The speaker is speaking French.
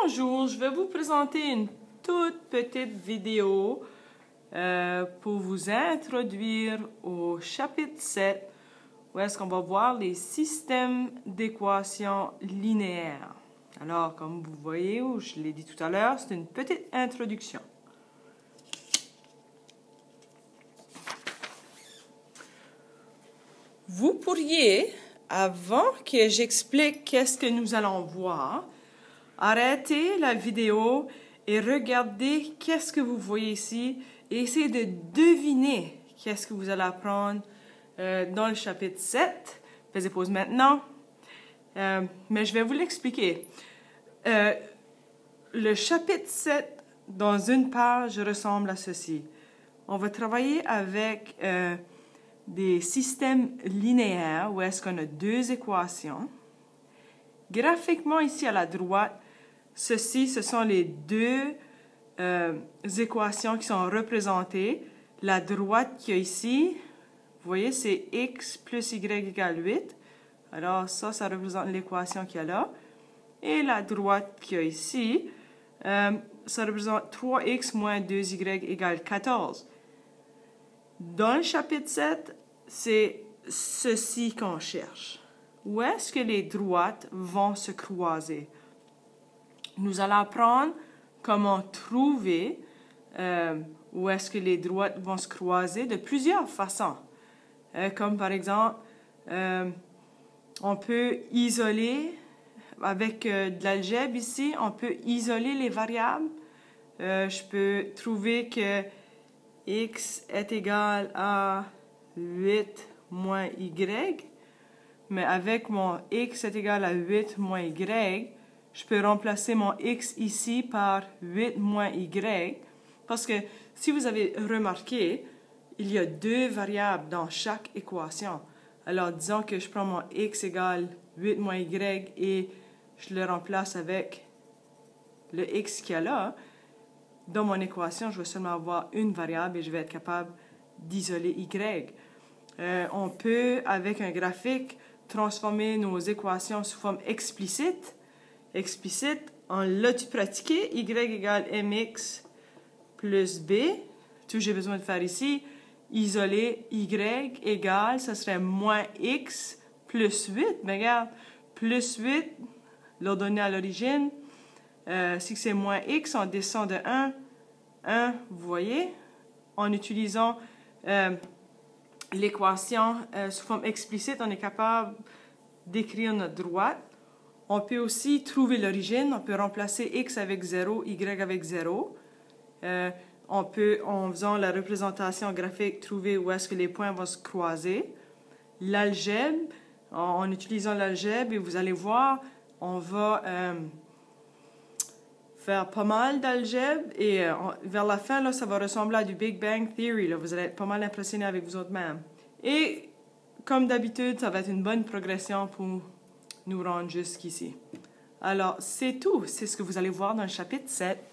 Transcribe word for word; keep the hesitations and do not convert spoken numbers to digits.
Bonjour, je vais vous présenter une toute petite vidéo euh, pour vous introduire au chapitre sept où est-ce qu'on va voir les systèmes d'équations linéaires. Alors, comme vous voyez, ou je l'ai dit tout à l'heure, c'est une petite introduction. Vous pourriez, avant que j'explique qu'est-ce que nous allons voir, arrêter la vidéo et regarder qu'est-ce que vous voyez ici et essayer de deviner qu'est-ce que vous allez apprendre euh, dans le chapitre sept. Faites pause maintenant. Euh, mais je vais vous l'expliquer. Euh, le chapitre sept, dans une page, ressemble à ceci. On va travailler avec euh, des systèmes linéaires où est-ce qu'on a deux équations. Graphiquement, ici à la droite, ceci, ce sont les deux euh, équations qui sont représentées. La droite qu'il y a ici, vous voyez, c'est x plus y égale huit. Alors ça, ça représente l'équation qu'il y a là. Et la droite qu'il y a ici, euh, ça représente trois x moins deux y égale quatorze. Dans le chapitre sept, c'est ceci qu'on cherche. Où est-ce que les droites vont se croiser? Nous allons apprendre comment trouver euh, où est-ce que les droites vont se croiser de plusieurs façons. Euh, comme par exemple, euh, on peut isoler, avec euh, de l'algèbre ici, on peut isoler les variables. Euh, je peux trouver que x est égal à huit moins y, mais avec mon x est égal à huit moins y, je peux remplacer mon x ici par huit moins y, parce que si vous avez remarqué, il y a deux variables dans chaque équation. Alors, disons que je prends mon x égale huit moins y et je le remplace avec le x qu'il y a là. Dans mon équation, je vais seulement avoir une variable et je vais être capable d'isoler y. Euh, on peut, avec un graphique, transformer nos équations sous forme explicite. Explicite, on l'a-tu pratiqué? Y égale mx plus b. Tout ce que j'ai besoin de faire ici, isoler y égale, ça serait moins x plus huit. Mais regarde, plus huit, l'ordonnée à l'origine. Euh, si c'est moins x, on descend de un. un, vous voyez, en utilisant euh, l'équation euh, sous forme explicite, on est capable d'écrire notre droite. On peut aussi trouver l'origine. On peut remplacer x avec zéro, y avec zéro. Euh, on peut, en faisant la représentation graphique, trouver où est-ce que les points vont se croiser. L'algèbre, en, en utilisant l'algèbre, et vous allez voir, on va euh, faire pas mal d'algèbre. Et euh, on, vers la fin, là, ça va ressembler à du Big Bang Theory. Là. Vous allez être pas mal impressionné avec vous autres-mêmes. Et, comme d'habitude, ça va être une bonne progression pour nous rendre jusqu'ici. Alors, c'est tout. C'est ce que vous allez voir dans le chapitre sept.